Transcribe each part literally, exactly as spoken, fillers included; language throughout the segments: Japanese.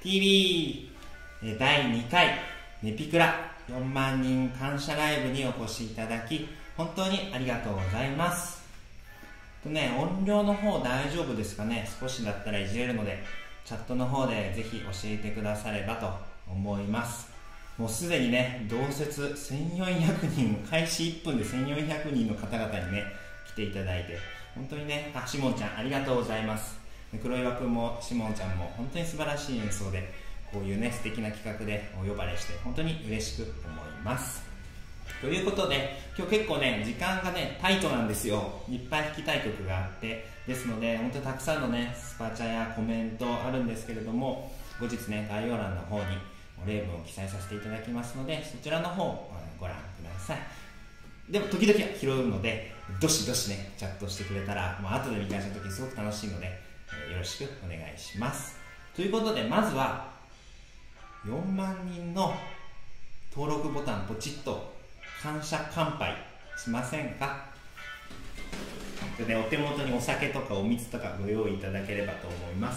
ティーブイ えーだいにかいネピクラよんまんにん感謝ライブにお越しいただき本当にありがとうございます。とね、音量の方大丈夫ですかね。少しだったらいじれるのでチャットの方でぜひ教えてくださればと思います。もうすでにね、同説せんよんひゃくにん、開始いっぷんでせんよんひゃくにんの方々にね来ていただいて本当にね、あ、しもんちゃんありがとうございます。黒岩くんもしもんちゃんも本当に素晴らしい演奏で、こういうね素敵な企画でお呼ばれして本当に嬉しく思います。ということで今日結構ね時間がねタイトなんですよ。いっぱい弾きたい曲があって、ですので本当にたくさんのねスパチャやコメントあるんですけれども、後日ね概要欄の方に例文を記載させていただきますので、そちらの方をご覧ください。でも時々は拾うのでどしどしねチャットしてくれたら、まあ後で見返した時すごく楽しいので、えー、よろしくお願いします。ということでまずはよんまんにんの登録ボタンポチッと感謝乾杯しませんか。でね、お手元にお酒とかお水とかご用意いただければと思います。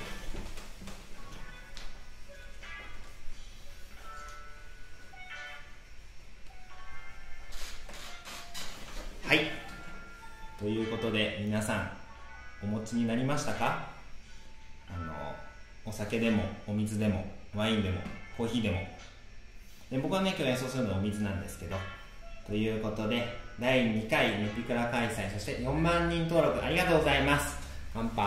はい、ということで皆さんお持ちになりましたか。あのお酒でもお水でもワインでもコーヒーでもで、僕はね今日演奏するのはお水なんですけど、ということでだいにかいネピクラ開催、そしてよんまんにん登録ありがとうございます。乾杯。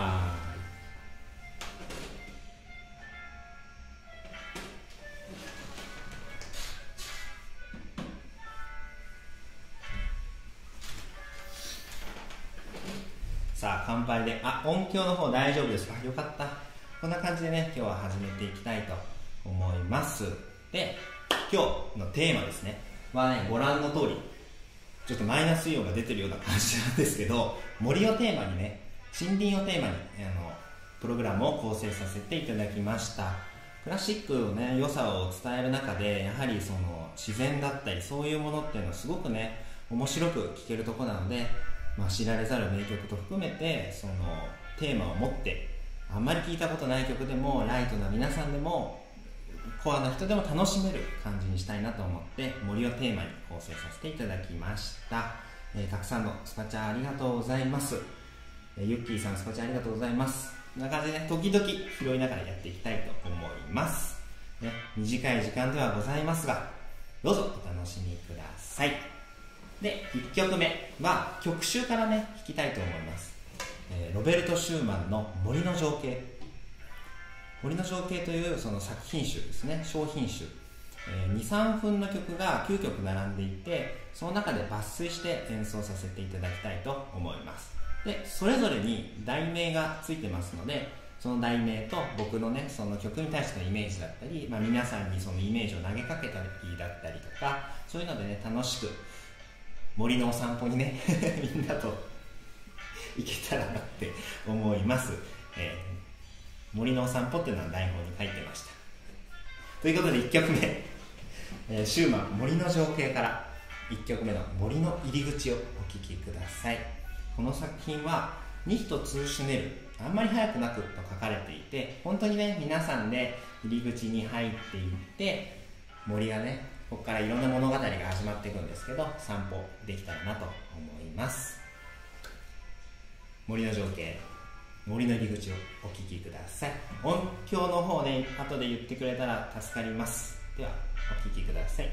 さあ乾杯で、あ、音響の方大丈夫ですか。よかった。こんな感じでね今日は始めていきたいと思います。で、今日のテーマですねはね、ご覧の通りちょっとマイナスイオンが出てるような感じなんですけど、森をテーマにね、森林をテーマにあのプログラムを構成させていただきました。クラシックのね良さを伝える中で、やはりその自然だったりそういうものっていうのはすごくね面白く聴けるところなので、まあ、知られざる名曲と含めてそのテーマを持って、あんまり聴いたことない曲でもライトな皆さんでもコアな人でも楽しめる感じにしたいなと思って森をテーマに構成させていただきました。えー、たくさんのスパチャありがとうございます。えー、ゆっきーさんスパチャありがとうございます。こんな感じでね時々拾いながらやっていきたいと思います、ね、短い時間ではございますがどうぞお楽しみください。で、いっきょくめは曲集からね弾きたいと思います。えー、ロベルト・シューマンの森の情景。森の情景というその作品集ですね、商品集、えー、にさんぷんの曲がきゅうきょく並んでいて、その中で抜粋して演奏させていただきたいと思います。で、それぞれに題名がついてますので、その題名と僕のねその曲に対してのイメージだったり、まあ、皆さんにそのイメージを投げかけたりだったりとか、そういうのでね楽しく森のお散歩にねみんなと行けたらなって思います。えー森のお散歩っていうのは台本に書いてました。ということでいっきょくめ、えー、シューマン森の情景からいっきょくめの森の入り口をお聴きください。この作品はニヒトツーシュネル、あんまり早くなくと書かれていて、本当にね皆さんで入り口に入っていって森がねここからいろんな物語が始まっていくんですけど、散歩できたらなと思います。森の情景、森の入り口をお聞きください。音響の方ね後で言ってくれたら助かります。ではお聞きください。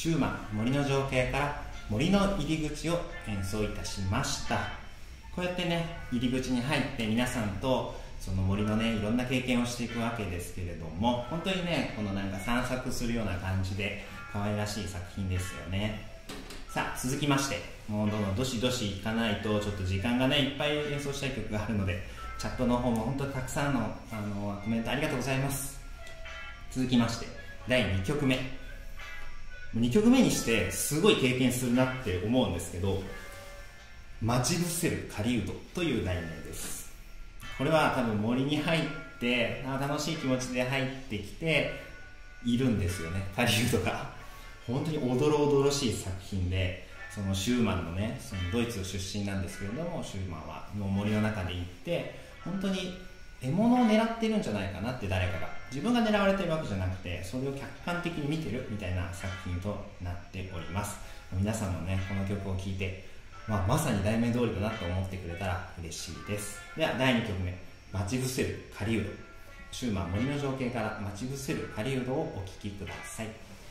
シューマン森の情景から森の入り口を演奏いたしました。こうやってね入り口に入って皆さんとその森のねいろんな経験をしていくわけですけれども、本当にねこのなんか散策するような感じで可愛らしい作品ですよね。さあ続きまして、もうどんどんどしどしいかないとちょっと時間がねいっぱい演奏したい曲があるので、チャットの方も本当にたくさんのあのコメントありがとうございます。続きましてだいにきょくめ、にきょくめにしてすごい経験するなって思うんですけど、待ち伏せる狩人という題名です。これは多分森に入って楽しい気持ちで入ってきているんですよね、狩人が。本当におどろおどろしい作品で、そのシューマンのねそのドイツ出身なんですけれども、シューマンはの森の中で行って本当に獲物を狙ってるんじゃないかなって、誰かが自分が狙われてるわけじゃなくてそれを客観的に見てるみたいな作品となっております。皆さんもねこの曲を聴いて、まあ、まさに題名通りだなと思ってくれたら嬉しいです。ではだいにきょくめ、待ち伏せる狩人、シューマン森の情景から待ち伏せる狩人をお聴きください。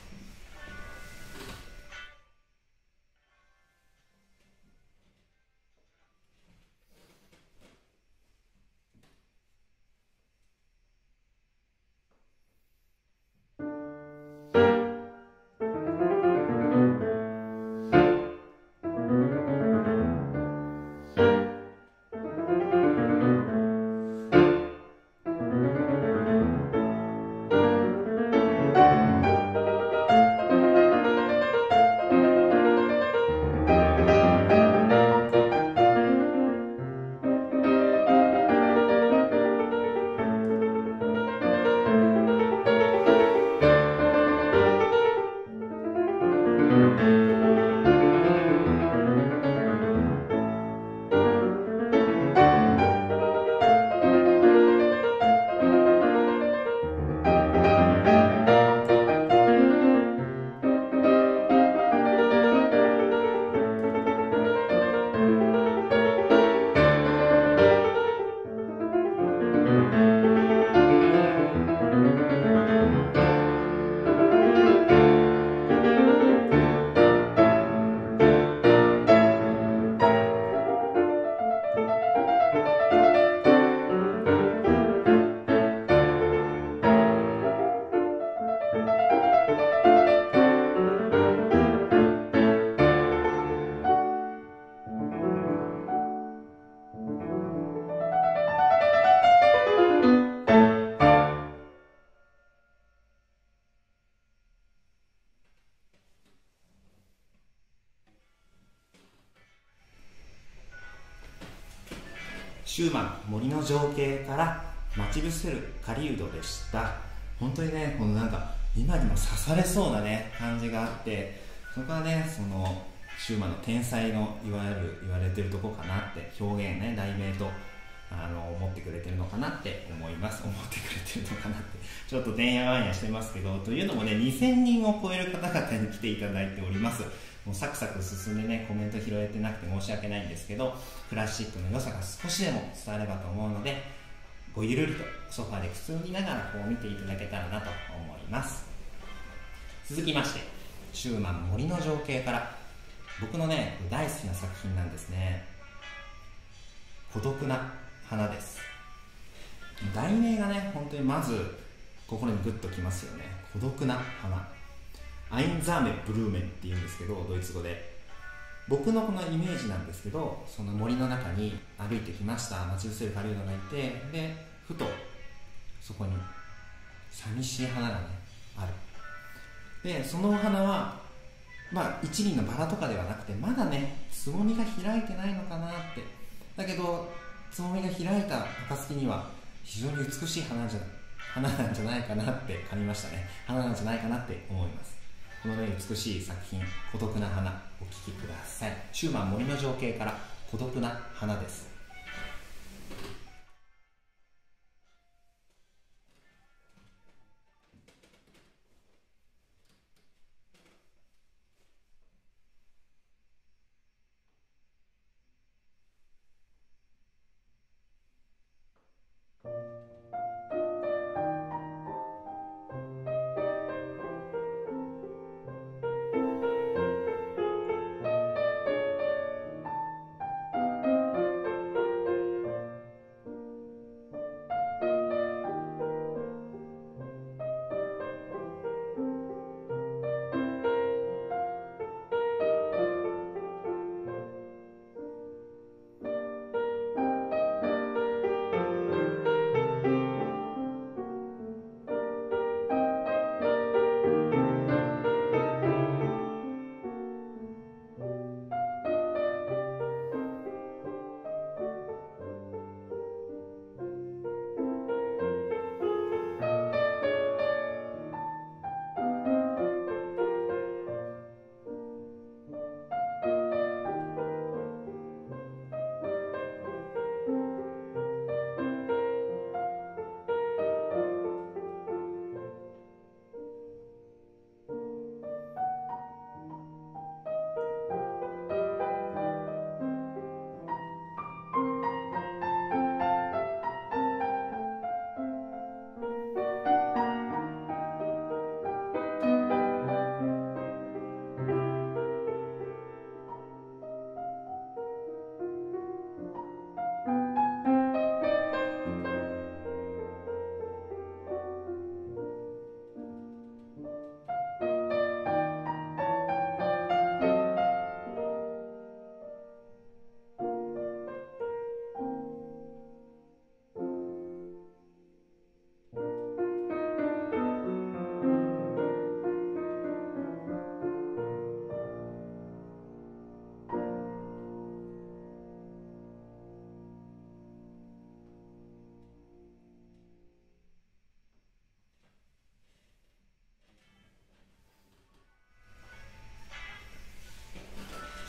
シューマン森の情景から待ち伏せる狩人でした。本当にねこのなんか今にも刺されそうなね感じがあって、そこはねそのシューマンの天才のいわゆる言われてるとこかなって、表現ね題名とあの思ってくれてるのかなって思います。思ってくれてるのかなってちょっとてんやわんやしてますけど、というのもねにせんにんを超える方々に来ていただいております。もうサクサク進んでねコメント拾えてなくて申し訳ないんですけど、クラシックの良さが少しでも伝わればと思うので、ごゆるりとソファーでくつろぎながらこう見ていただけたらなと思います。続きましてシューマン森の情景から僕のね大好きな作品なんですね。孤独な花です。題名がね本当にまず心にグッときますよね。孤独な花、アインザーメブルーメンっていうんですけど、ドイツ語で。僕のこのイメージなんですけど、その森の中に歩いてきました。待ち伏せる狩人がいて、でふとそこに寂しい花がねある。でそのお花はまあ一輪のバラとかではなくて、まだねつぼみが開いてないのかなって。だけどつぼみが開いた暁には非常に美しい花じゃ花なんじゃないかなって感じましたね。花なんじゃないかなって思います。このね美しい作品孤独な花、お聴きください。シューマン森の情景から孤独な花です。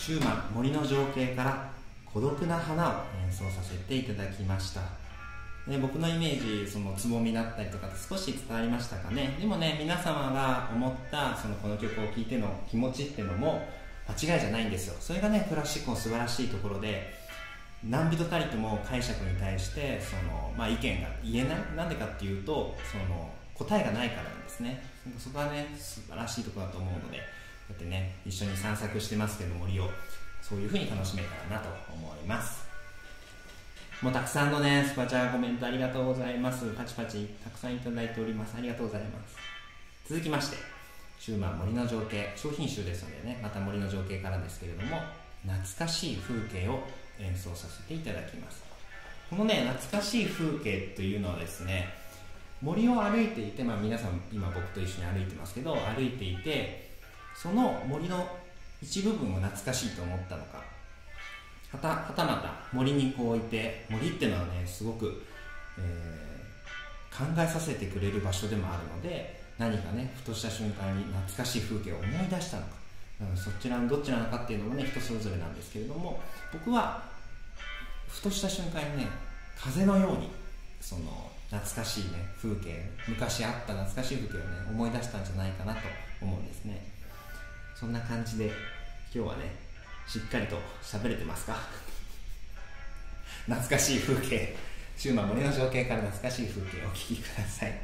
シューマン森の情景から孤独な花を演奏させていただきました。ね、僕のイメージ、そのつぼみだったりとか少し伝わりましたかね。でもね、皆様が思ったそのこの曲を聴いての気持ちっていうのも間違いじゃないんですよ。それがね、クラシックの素晴らしいところで、何人たりとも解釈に対してその、まあ、意見が言えない。なんでかっていうと、その答えがないからなんですね。そこはね、素晴らしいところだと思うので、こうやってね、一緒に散策してますけど、森をそういう風に楽しめたらなと思います。もうたくさんのね、スパチャーコメントありがとうございます。パチパチたくさんいただいております。ありがとうございます。続きまして、シューマン森の情景、商品集ですのでね、また森の情景からですけれども、懐かしい風景を演奏させていただきます。このね、懐かしい風景というのはですね、森を歩いていて、まあ、皆さん今僕と一緒に歩いてますけど、歩いていてその森の一部分を懐かしいと思ったのか、はた、はたまた森にこういて、森っていうのはね、すごく、えー、考えさせてくれる場所でもあるので、何かね、ふとした瞬間に懐かしい風景を思い出したのか、そちらのどっちなのかっていうのもね、人それぞれなんですけれども、僕はふとした瞬間にね、風のようにその懐かしいね風景、昔あった懐かしい風景をね思い出したんじゃないかなと思うんですね。そんな感じで今日はね、しっかりと喋れてますか懐かしい風景、シューマン森の情景から懐かしい風景をお聞きください。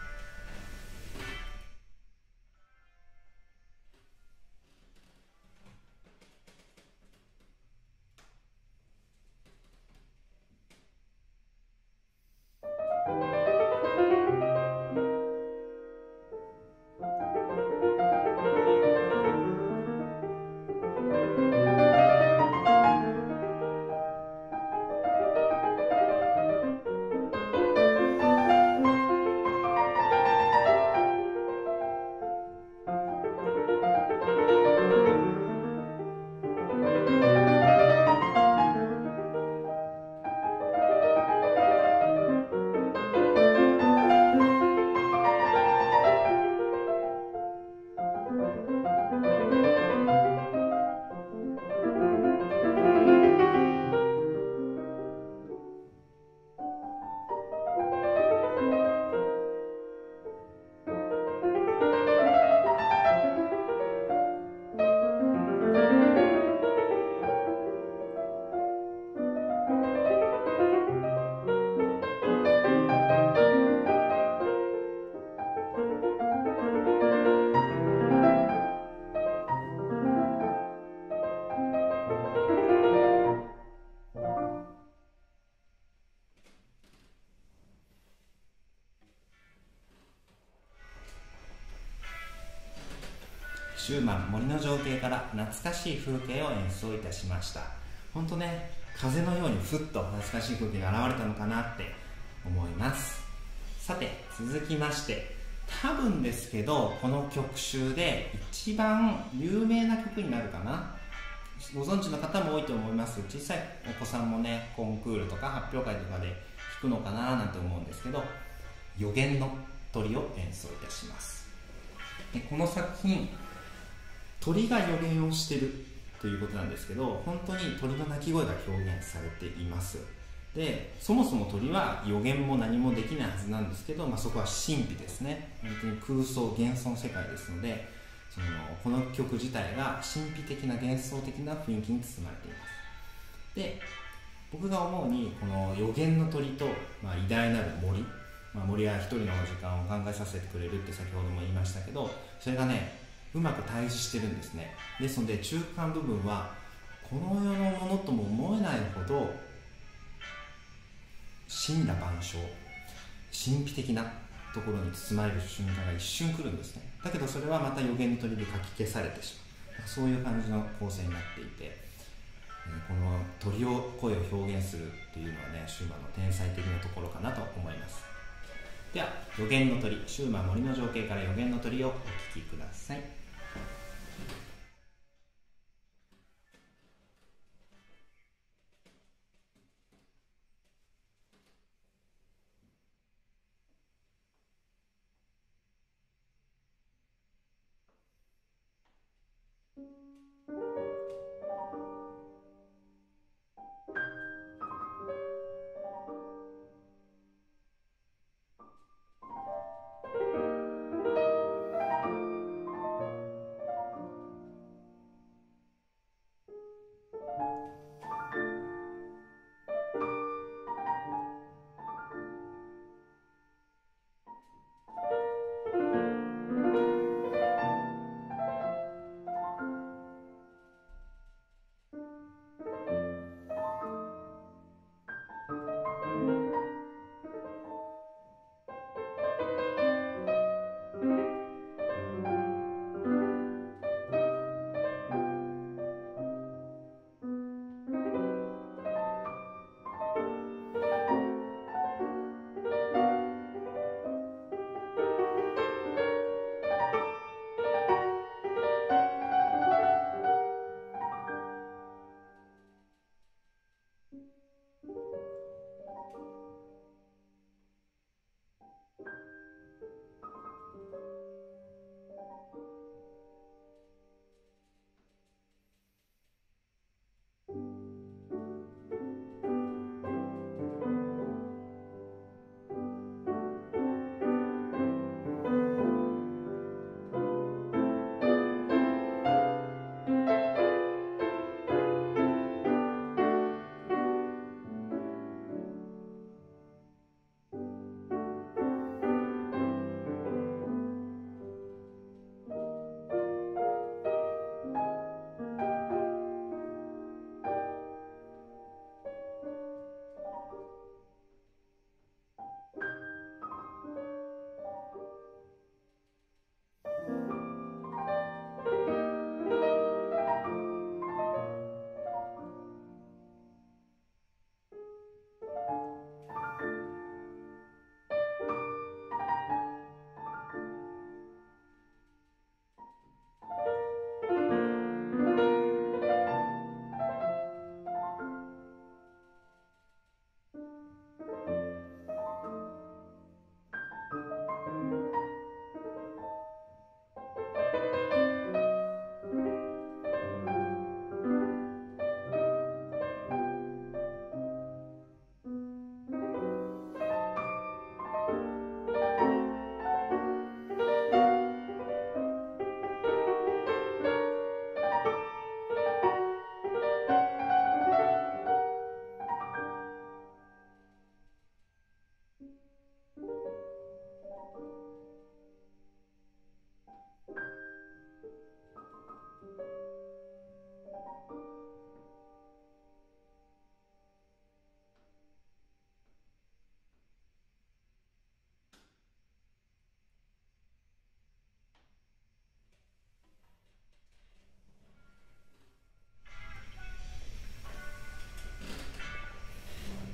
シューマン森の情景から懐かしい風景を演奏いたしました。本当ね、風のようにふっと懐かしい風景が現れたのかなって思います。さて続きまして、多分ですけどこの曲集で一番有名な曲になるかな。ご存知の方も多いと思います。小さいお子さんもね、コンクールとか発表会とかで弾くのかななんて思うんですけど、予言の鳥を演奏いたします。でこの作品、鳥が予言をしているということなんですけど、本当に鳥の鳴き声が表現されています。でそもそも鳥は予言も何もできないはずなんですけど、まあ、そこは神秘ですね。本当に空想幻想の世界ですので、そのこの曲自体が神秘的な幻想的な雰囲気に包まれています。で僕が思うに、この予言の鳥と、まあ、偉大なる森、まあ、森は一人の時間を考えさせてくれるって先ほども言いましたけど、それがねうまく対峙してるんですね。ですので中間部分はこの世のものとも思えないほど森羅万象、神秘的なところに包まれる瞬間が一瞬来るんですね。だけどそれはまた予言の鳥でかき消されてしまう、そういう感じの構成になっていて、この鳥を声を表現するっていうのはね、シューマンの天才的なところかなと思います。では予言の鳥、シューマン森の情景から予言の鳥をお聴きください。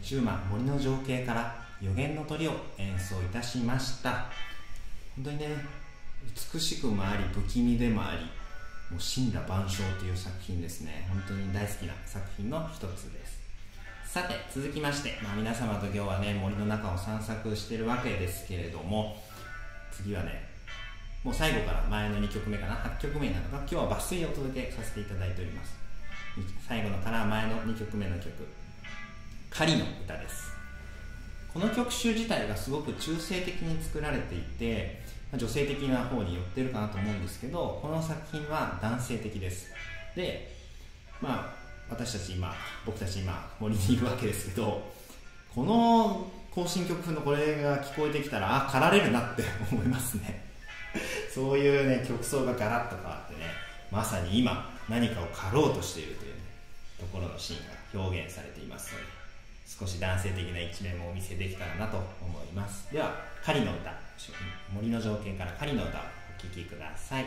シューマン森の情景から予言の鳥を演奏いたしました。本当にね、美しくもあり不気味でもあり、もう森羅万象という作品ですね。本当に大好きな作品の一つです。さて続きまして、まあ、皆様と今日はね森の中を散策してるわけですけれども、次はねもう最後から前のにきょくめかな、はちきょくめになるのか、今日は抜粋をお届けさせていただいております。最後のから前のにきょくめの曲、狩りの歌です。この曲集自体がすごく中性的に作られていて、女性的な方に寄ってるかなと思うんですけど、この作品は男性的です。で、まあ私たち今僕たち今森にいるわけですけど、この行進曲風のこれが聞こえてきたら、あ、狩られるなって思いますねそういうね曲奏がガラッと変わってね、まさに今何かを狩ろうとしているという、ね、ところのシーンが表現されていますので、少し男性的な一面もお見せできたらなと思います。では狩りの歌、森の情景から狩りの歌をお聴きください。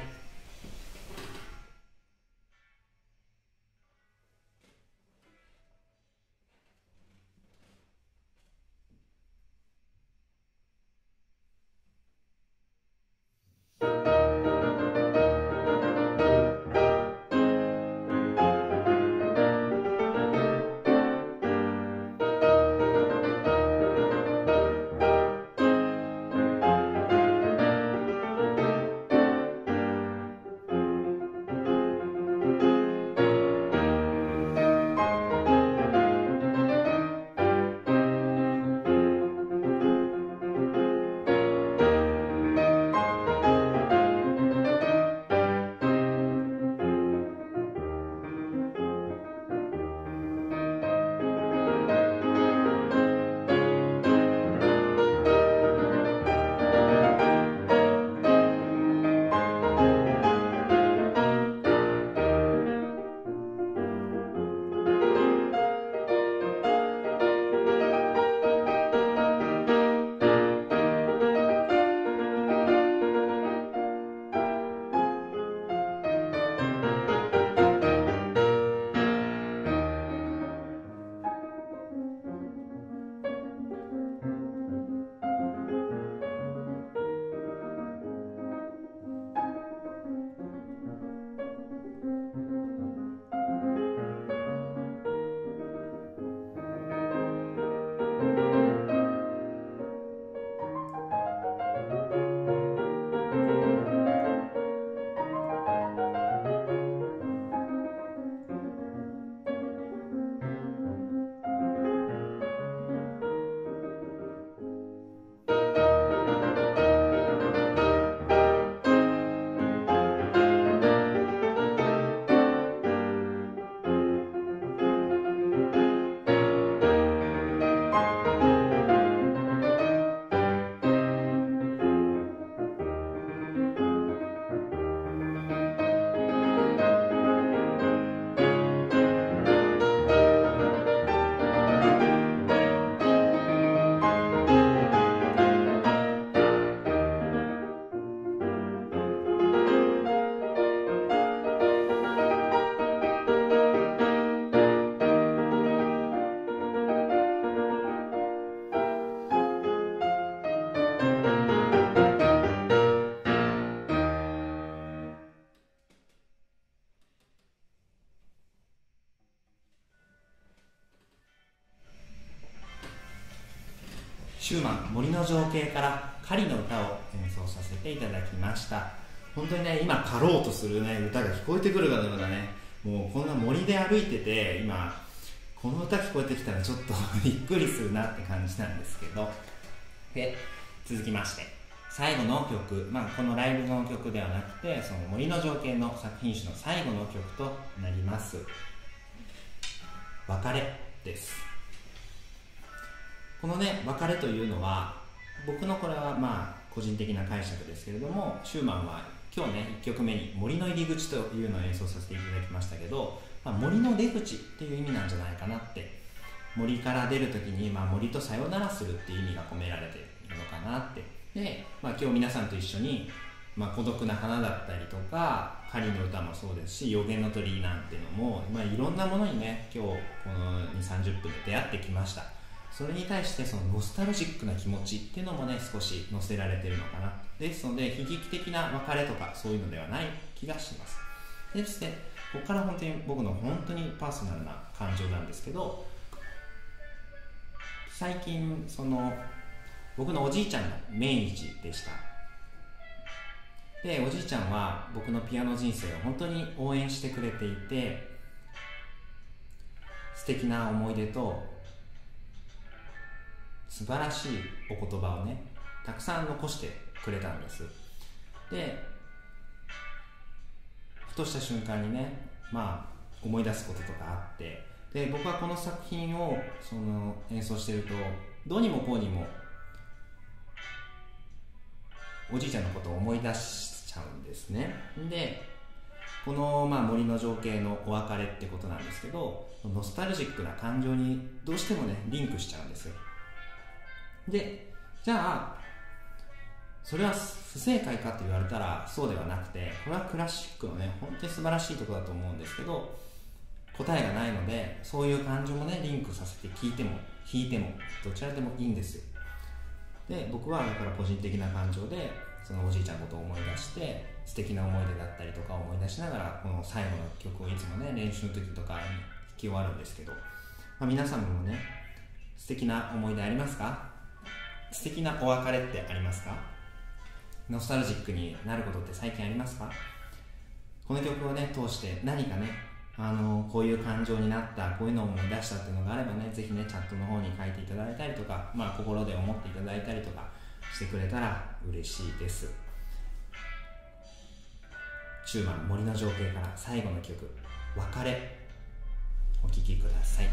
シューマン森の情景から狩りの歌を演奏させていただきました。本当にね、今狩ろうとする、ね、歌が聞こえてくるかのようなね、もうこんな森で歩いてて今この歌聞こえてきたらちょっとびっくりするなって感じなんですけど、で続きまして最後の曲、まあ、このライブの曲ではなくてその森の情景の作品集の最後の曲となります別れです。このね別れというのは僕のこれはまあ個人的な解釈ですけれども、シューマンは今日ねいっきょくめに森の入り口というのを演奏させていただきましたけど、まあ、森の出口っていう意味なんじゃないかなって、森から出るときに、まあ、森とさよならするっていう意味が込められているのかなって。で、まあ、今日皆さんと一緒に、まあ、孤独な花だったりとか狩りの歌もそうですし予言の鳥なんていうのも、まあ、いろんなものにね今日このにじゅうさんじゅっぷんで出会ってきました。 それに対してそのノスタルジックな気持ちっていうのもね少し乗せられてるのかな。ですので悲劇的な別れとかそういうのではない気がします。でしてここから本当に僕の本当にパーソナルな感情なんですけど、最近その僕のおじいちゃんの命日でした。でおじいちゃんは僕のピアノ人生を本当に応援してくれていて、素敵な思い出と素晴らしいお言葉をねたくさん残してくれたんです。でふとした瞬間にね、まあ思い出すこととかあって、で僕はこの作品をその演奏してるとどうにもこうにもおじいちゃんのことを思い出しちゃうんですね。でこの、まあ、森の情景のお別れってことなんですけど、ノスタルジックな感情にどうしてもねリンクしちゃうんですよ。でじゃあそれは不正解かと言われたらそうではなくて、これはクラシックのね本当に素晴らしいところだと思うんですけど、答えがないのでそういう感情もねリンクさせて聴いても弾いてもどちらでもいいんですよ。で僕はだから個人的な感情でそのおじいちゃんのことを思い出して素敵な思い出だったりとかを思い出しながらこの最後の曲をいつもね練習の時とかに弾き終わるんですけど、まあ、皆さんもね素敵な思い出ありますか？素敵なお別れってありますか？ノスタルジックになることって最近ありますか？この曲をね通して何かねあのこういう感情になった、こういうのを思い出したっていうのがあればね、ぜひねチャットの方に書いていただいたりとか、まあ心で思っていただいたりとかしてくれたら嬉しいです。シューマン森の情景から最後の曲別れお聴きください。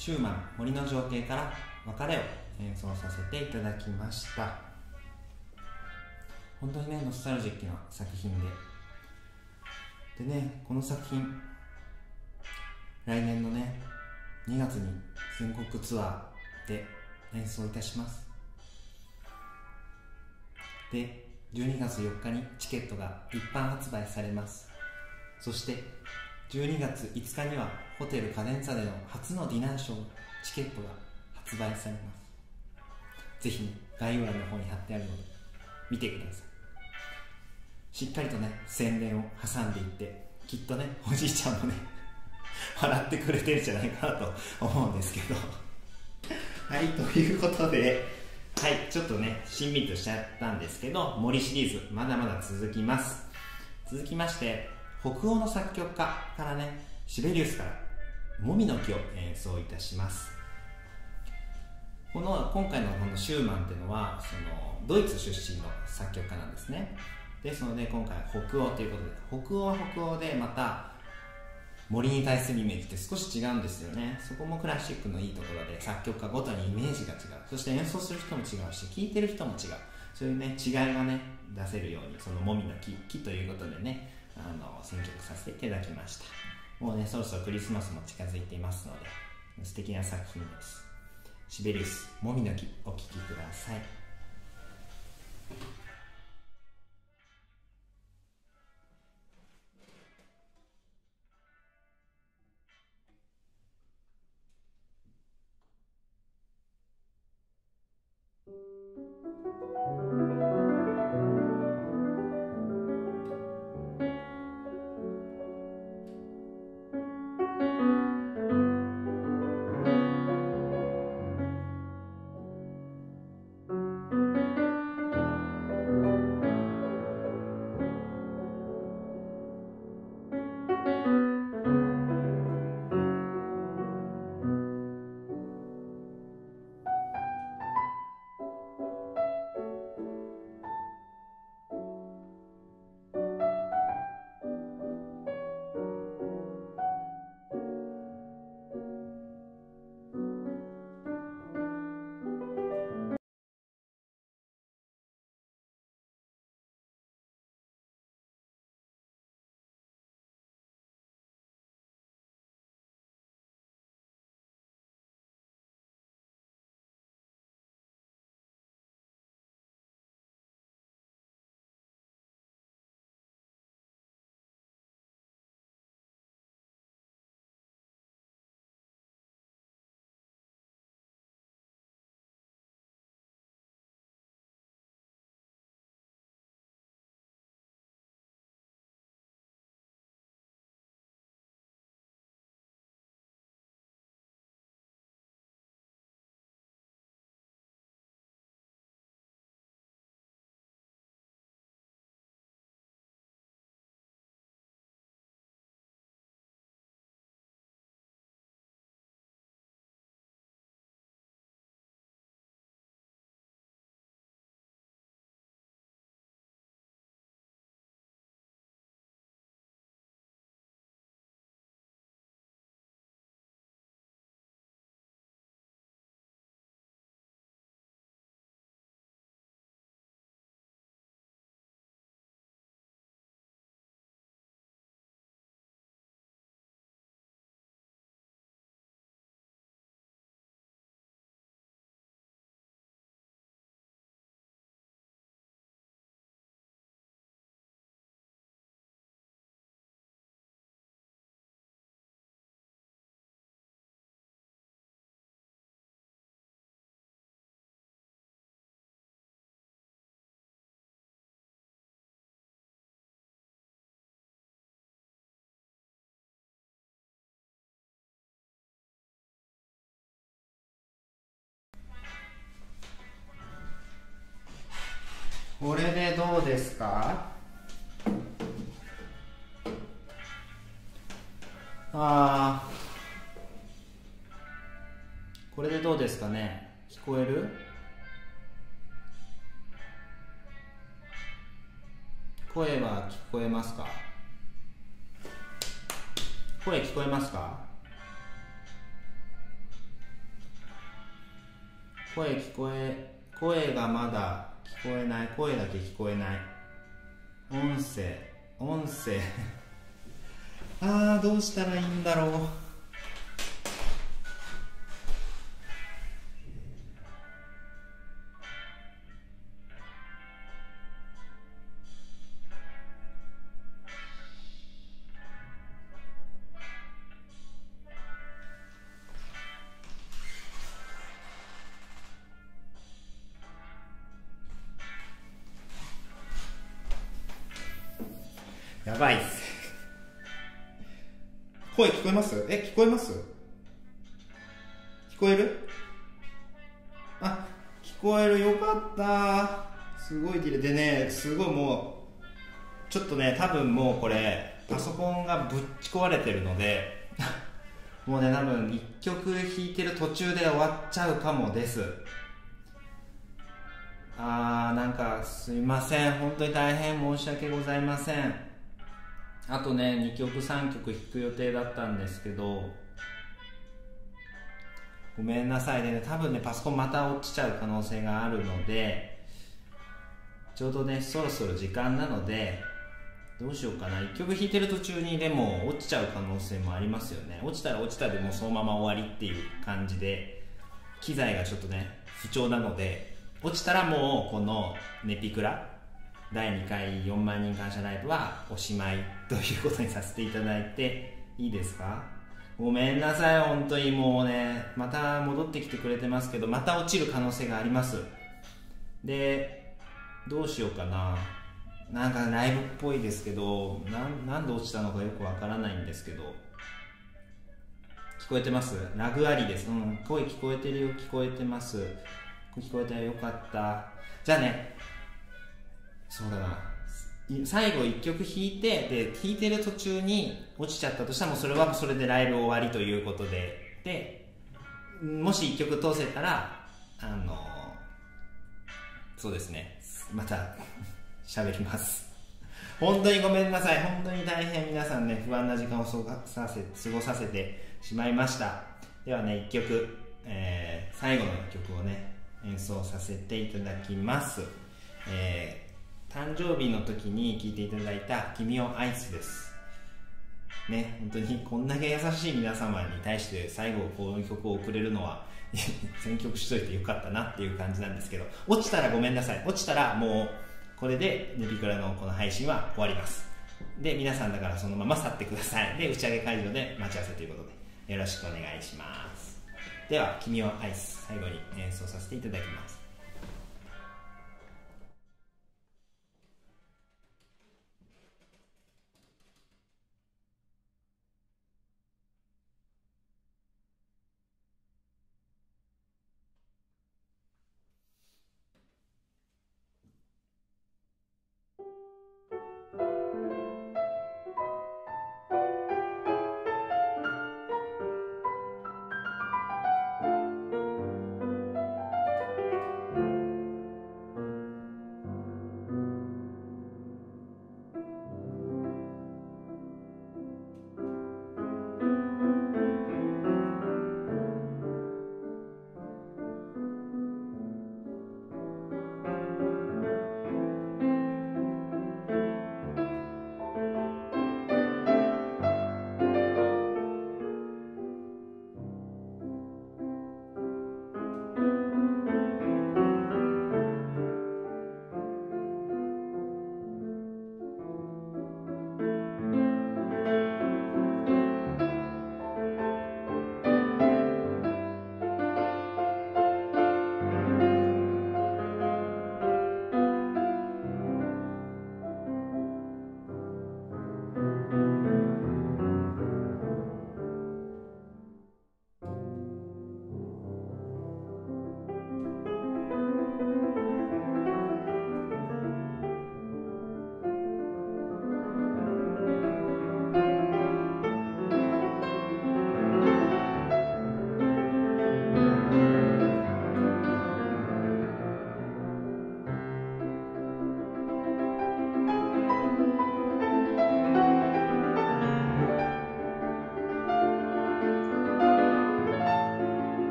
シューマン森の情景から別れを演奏させていただきました。本当にねノスタルジックな作品ででね、この作品来年のねにがつに全国ツアーで演奏いたします。でじゅうにがつよっかにチケットが一般発売されます。そしてじゅうにがついつかにはホテルカデンツァでの初のディナーショーチケットが発売されます。ぜひね概要欄の方に貼ってあるので見てください。しっかりとね宣伝を挟んでいって、きっとねおじいちゃんもね笑ってくれてるんじゃないかなと思うんですけどはい、ということで、はい、ちょっとねしんみりとしちゃったんですけど、森シリーズまだまだ続きます。続きまして北欧の作曲家からね、シベリウスからもみの木を演奏いたします。この今回のこのシューマンっていうのはそのドイツ出身の作曲家なんですね。ですので今回北欧ということで、北欧は北欧でまた森に対するイメージって少し違うんですよね。そこもクラシックのいいところで、作曲家ごとにイメージが違う、そして演奏する人も違うし聴いてる人も違う、そういうね違いがね出せるように、そのもみの木木ということでねあの選曲させていただきました。もうねそろそろクリスマスも近づいていますので素敵な作品です。シベリウスもみの木お聴きください。これでどうですか？あー、これでどうですかね。聞こえる？声は聞こえますか？声聞こえますか？ 声聞こえ声がまだ聞こえない。声だけ聞こえない。音声音声あーどうしたらいいんだろう。やばいっす声聞こえます？え、聞こえます？聞こえる？あ、聞こえる。よかった。すごい綺麗でね、すごいもうちょっとね、多分もうこれパソコンがぶっち壊れてるのでもうね、多分いっきょく弾いてる途中で終わっちゃうかもです。あーなんかすいません、本当に大変申し訳ございません。あとね、にきょくさんきょく弾く予定だったんですけど、ごめんなさいね。多分ね、パソコンまた落ちちゃう可能性があるので、ちょうどね、そろそろ時間なので、どうしようかな。いっきょく弾いてる途中にでも落ちちゃう可能性もありますよね。落ちたら落ちたでもうそのまま終わりっていう感じで、機材がちょっとね、不調なので、落ちたらもうこのネピクラだいにかいよんまんにん感謝ライブはおしまいということにさせていただいていいですか？ごめんなさい、本当にもうね、また戻ってきてくれてますけど、また落ちる可能性があります。で、どうしようかな。なんかライブっぽいですけど、な ん, なんで落ちたのかよくわからないんですけど、聞こえてます？ラグありです。うん、声聞こえてるよ、聞こえてます。聞こえたよ、よかった。じゃあね、そうだな、最後いっきょく弾いて、で弾いてる途中に落ちちゃったとしたら、もうそれはそれでライブ終わりということで、でもしいっきょく通せたら、あのそうですね、また喋ります本当にごめんなさい。本当に大変皆さんね、不安な時間を過ごさせ過ごさせてしまいました。ではね、いっきょく、えー、最後の曲をね演奏させていただきます。えー、誕生日の時に聴いていただいた君を愛すですね。本当にこんだけ優しい皆様に対して最後この曲を送れるのは選曲しといてよかったなっていう感じなんですけど、落ちたらごめんなさい。落ちたらもうこれでネピクラのこの配信は終わります。で、皆さんだからそのまま去ってください。で、打ち上げ会場で待ち合わせということでよろしくお願いします。では君を愛す、最後に演奏させていただきます。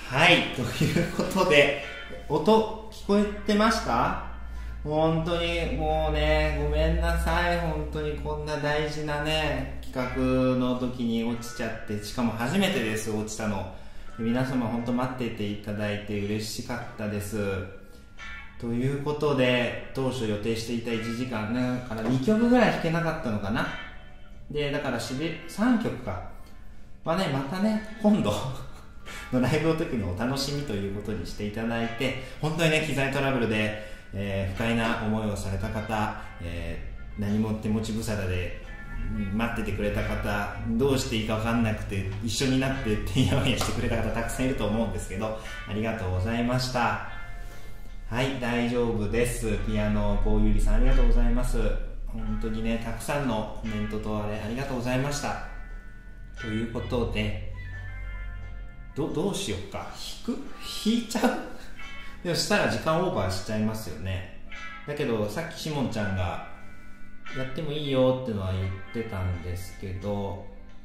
はい、ということで、音聞こえてました？本当にもうね、ごめんなさい。本当にこんな大事なね、企画の時に落ちちゃって、しかも初めてです、落ちたの。皆様本当待っていていただいて嬉しかったです。ということで、当初予定していたいちじかんね、からにきょくぐらい弾けなかったのかな。で、だからしびさんきょくか。まあね、またね、今度のライブの時のお楽しみということにしていただいて、本当にね、機材トラブルで、えー、不快な思いをされた方、えー、何も手持ち無沙汰で待っててくれた方、どうしていいか分かんなくて一緒になっててんやわんやしてくれた方たくさんいると思うんですけど、ありがとうございました。はい、大丈夫です。ピアノこうゆりさん、ありがとうございます。本当にね、たくさんのコメントとあれありがとうございました。ということで、ど, どうしようか。弾く弾いちゃうでもしたら時間オーバーしちゃいますよね。だけどさっきしもんちゃんがやってもいいよってのは言ってたんですけど、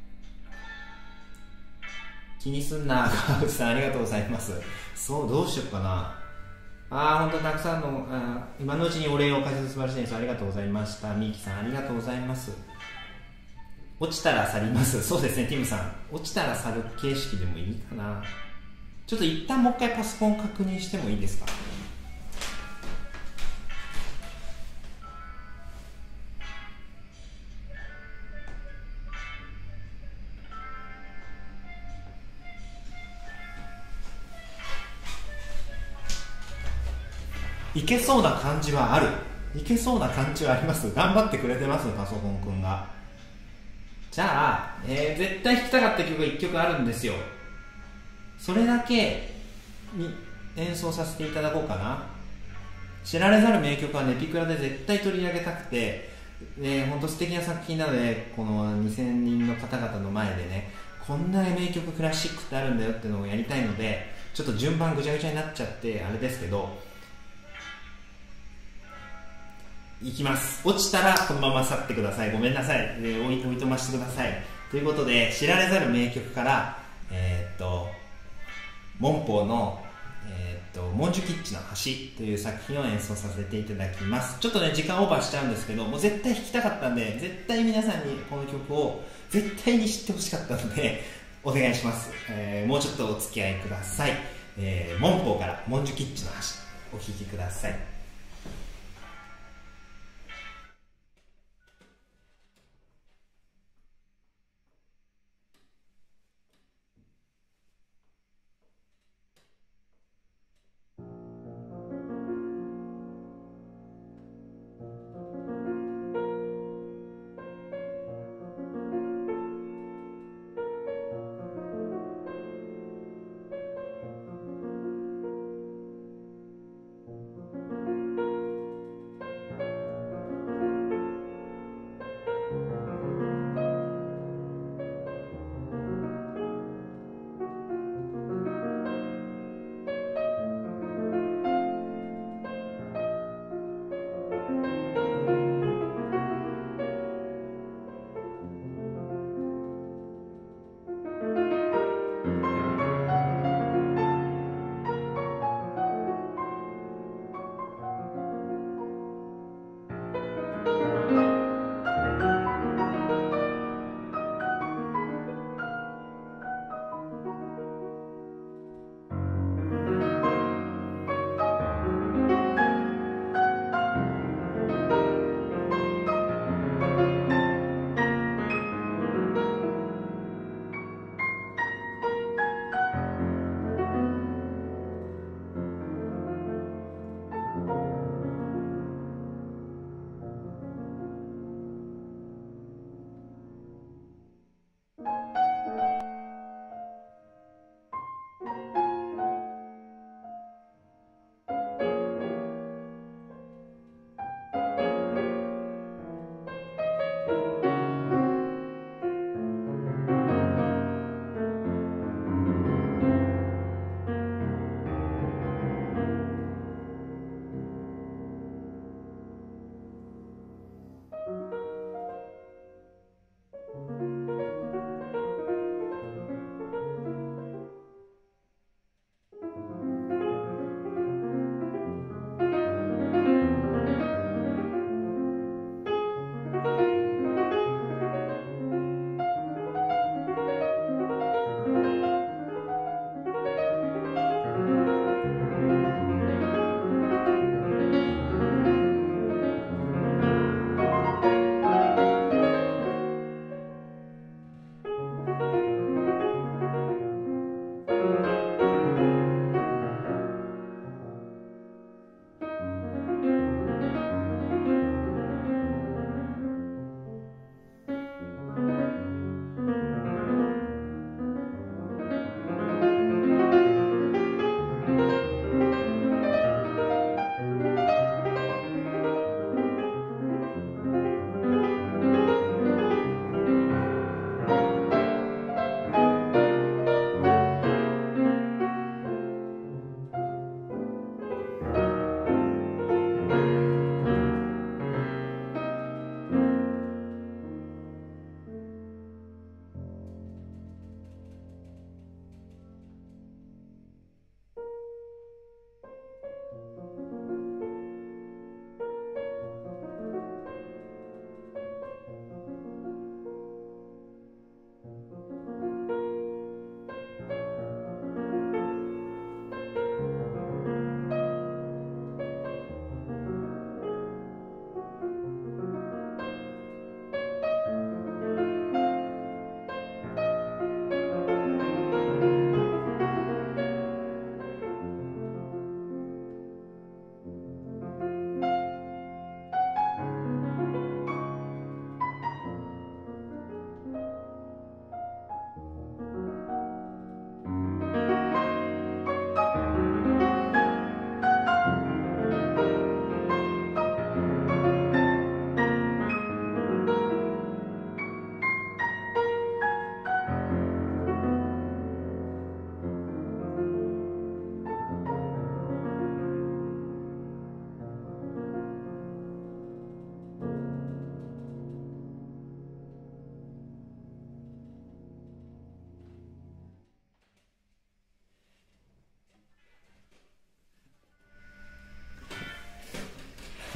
気にすんな。川口さん、ありがとうございます。そう、どうしようかな。ああ、本当たくさんのあ今のうちにお礼を解説素晴らしいです。ありがとうございました。みーきさん、ありがとうございます。落ちたら去ります。そうですね、ティムさん、落ちたら去る形式でもいいかな。ちょっと一旦もう一回パソコン確認してもいいですか。いけそうな感じはある。いけそうな感じはあります。頑張ってくれてます、パソコンくんが。じゃあ、えー、絶対弾きたかった曲がいっきょくあるんですよ。それだけに演奏させていただこうかな。知られざる名曲はネピクラで絶対取り上げたくて、えー、本当素敵な作品なので、このにせんにんの方々の前でね、こんな名曲クラシックってあるんだよっていうのをやりたいので、ちょっと順番ぐちゃぐちゃになっちゃってあれですけど、いきます。落ちたらこのまま去ってください。ごめんなさい。えー、おいおいとましてください。ということで、知られざる名曲から、えー、っと、モンポーの、えー、っと、モンジュキッチの橋という作品を演奏させていただきます。ちょっとね、時間オーバーしちゃうんですけど、もう絶対弾きたかったんで、絶対皆さんにこの曲を絶対に知ってほしかったので、お願いします。えー、もうちょっとお付き合いください。えー、モンポーからモンジュキッチの橋、お聴きください。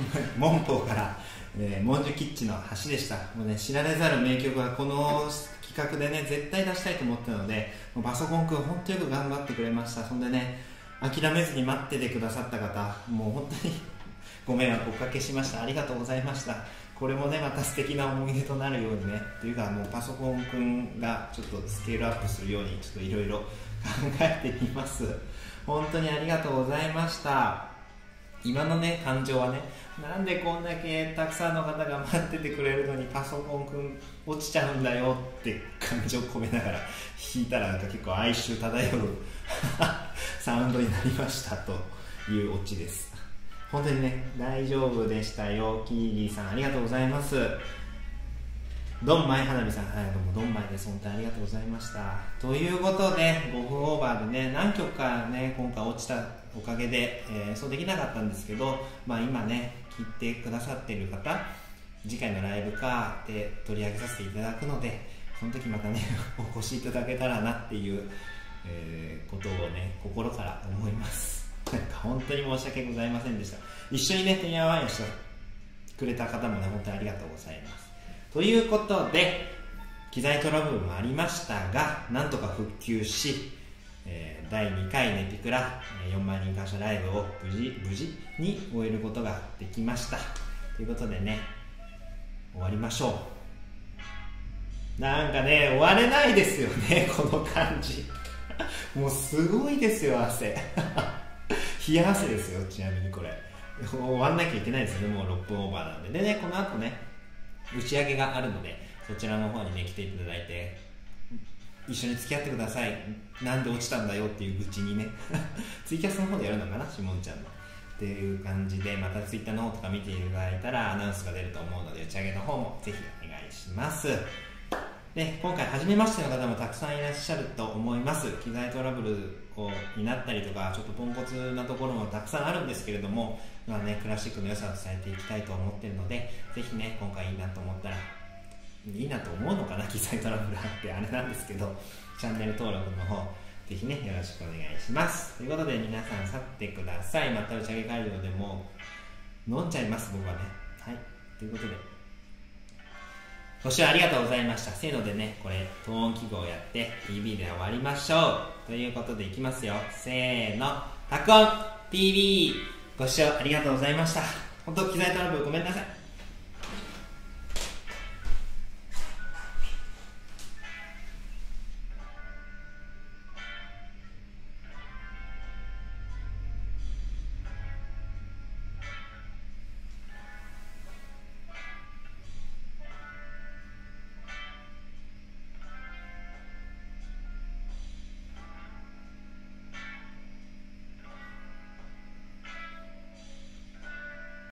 門方から、えー、モンジュキッチの橋でした。もうね、知られざる名曲はこの企画でね絶対出したいと思ってたので、もうパソコンくん本当よく頑張ってくれました。そんでね、諦めずに待っててくださった方、もう本当にご迷惑おかけしました。ありがとうございました。これもねまた素敵な思い出となるようにね、というかもうパソコンくんがちょっとスケールアップするようにちょっといろいろ考えてみます。本当にありがとうございました。今のね感情はね、なんでこんだけたくさんの方が待っててくれるのにパソコンくん落ちちゃうんだよって感情を込めながら弾いたら、なんか結構哀愁漂うサウンドになりましたというオチです。本当にね大丈夫でしたよ。キーリーさんありがとうございます。ドンマイ花火さん、はい、どうもドンマイです。本当にありがとうございました。ということでごふんオーバーでね何曲かね今回落ちたおかげで、えー、そうできなかったんですけど、まあ今ね聞いてくださっている方、次回のライブかで取り上げさせていただくので、その時またねお越しいただけたらなっていう、えー、ことをね心から思います。なんか本当に申し訳ございませんでした。一緒にねてんやわんやしてくれた方もね本当にありがとうございます。ということで機材トラブルもありましたが、なんとか復旧し、えー、だいにかいネピクラよんまんにん感謝ライブを無事無事に終えることができました。ということでね終わりましょう。なんかね終われないですよねこの感じもうすごいですよ汗冷や汗ですよ。ちなみにこれ終わんなきゃいけないですよね、もうろっぷんオーバーなんで。でねこの後ね打ち上げがあるので、そちらの方にね来ていただいて一緒に付き合ってください。なんで落ちたんだよっていう愚痴にねツイキャスの方でやるのかな、しもんちゃんのっていう感じで、またツイッターの方とか見ていただいたらアナウンスが出ると思うので、打ち上げの方もぜひお願いします。で今回初めましての方もたくさんいらっしゃると思います。機材トラブルをになったりとかちょっとポンコツなところもたくさんあるんですけれども、まあね、クラシックの良さを伝えていきたいと思っているので、ぜひね今回いいなと思ったら、いいなと思うのかな、機材トラブルあってあれなんですけど、チャンネル登録の方ぜひねよろしくお願いします。ということで皆さん去ってください。また打ち上げ会場でも飲んじゃいます僕はね。はい、ということでご視聴ありがとうございました。せーのでねこれトーン記号をやって ピービー で終わりましょう。ということでいきますよ。せーの、タクオン ピービー ご視聴ありがとうございました。本当機材トラブルごめんなさい。